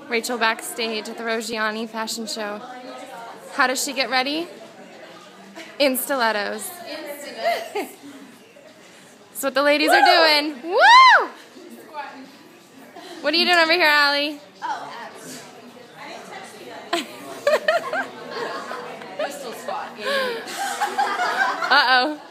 Rachel backstage at the Rogiani fashion show. How does she get ready? In stilettos. That's what the ladies are doing. Woo! What are you doing over here, Allie? Oh, abs. I didn't touch you yet. Pistol squat. Uh-oh.